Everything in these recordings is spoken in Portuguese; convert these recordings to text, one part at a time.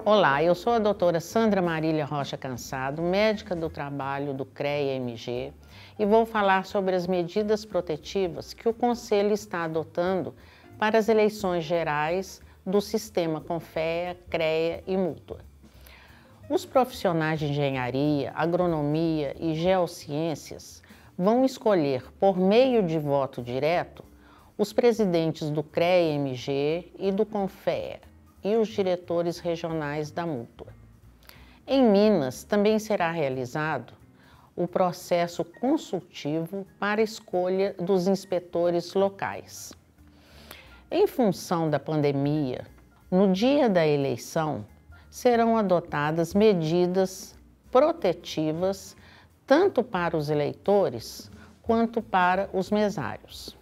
Olá, eu sou a doutora Sandra Marília Rocha Cansado, médica do trabalho do CREA-MG, e vou falar sobre as medidas protetivas que o Conselho está adotando para as eleições gerais do sistema CONFEA, CREA e Mútua. Os profissionais de engenharia, agronomia e geociências vão escolher, por meio de voto direto, os presidentes do CREA-MG e do CONFEA e os diretores regionais da Mútua. Em Minas, também será realizado o processo consultivo para escolha dos inspetores locais. Em função da pandemia, no dia da eleição, serão adotadas medidas protetivas tanto para os eleitores quanto para os mesários.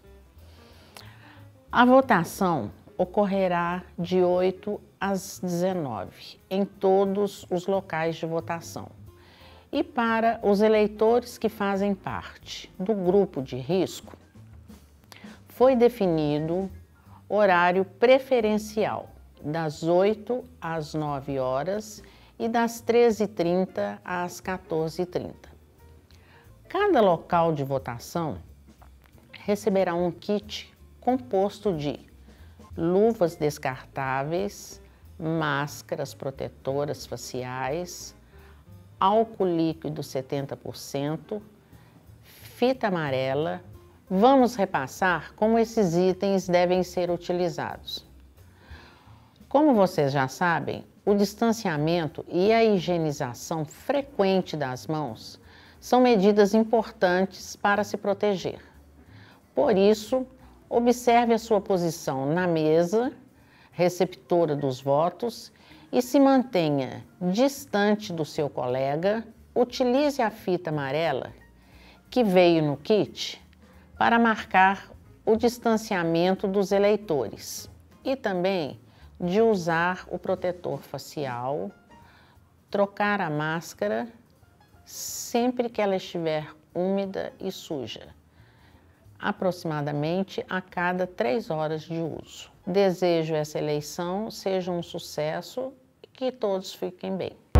A votação ocorrerá de 8 às 19 em todos os locais de votação. E para os eleitores que fazem parte do grupo de risco, foi definido horário preferencial das 8 às 9 horas e das 13h30 às 14h30. Cada local de votação receberá um kit composto de luvas descartáveis, máscaras protetoras faciais, álcool líquido 70%, fita amarela. Vamos repassar como esses itens devem ser utilizados. Como vocês já sabem, o distanciamento e a higienização frequente das mãos são medidas importantes para se proteger. Por isso, observe a sua posição na mesa, receptora dos votos, e se mantenha distante do seu colega. Utilize a fita amarela que veio no kit para marcar o distanciamento dos eleitores e também de usar o protetor facial, trocar a máscara sempre que ela estiver úmida e suja, aproximadamente a cada 3 horas de uso. Desejo essa eleição seja um sucesso e que todos fiquem bem.